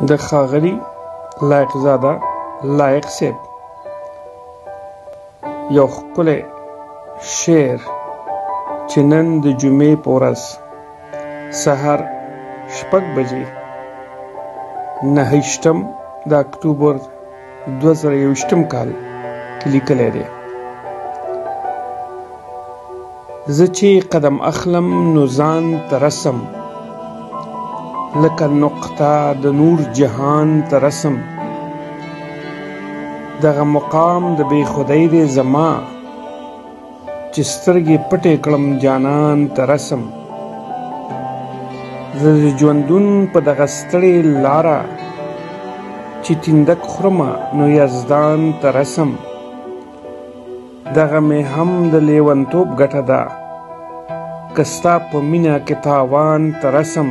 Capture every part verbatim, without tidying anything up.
د ښاغلي لایق زاده لایق صاحب یو ښکلی شعر چې نن د جمعې په ورځ سهار شپږ بجې نهه د اکتوبر دوه زره یوویشتم کال کې لیکلی دی. زه چې قدم اخلم نو ځان ته رسم، لکه نقطه د نور جهان ته رسم. دغه مقام د بې خدۍ دی زما، چې سترګې پټې کړم جانان ته رسم. زه د ژوندون په دغه ستړې لاره، چې تیندک خورمه نو یزدان ته رسم. دغه مې هم د لیونتوب ګټه ده، که ستا په مینه کې تاوان ته رسم.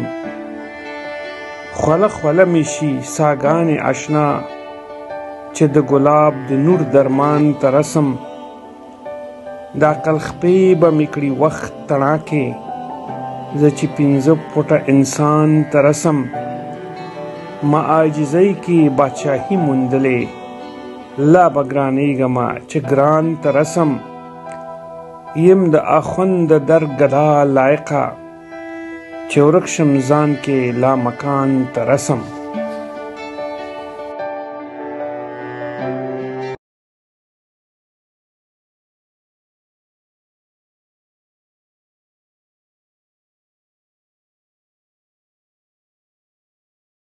خوله خوله مې شي ساګانې اشنا، چې د ګلاب د نور درمان ته رسم. د عقل خپې به مې کړي وخت تڼاکې، زه چې پنځه فوټه انسان ته رسم. ما عاجزۍ کې بادشاهي موندلې، لا به ګرانېږمه چې ګران ته رسم. یم د اخوند د در ګدا لایقه، چې ورک شم ځان کې لا مکان ته رسم.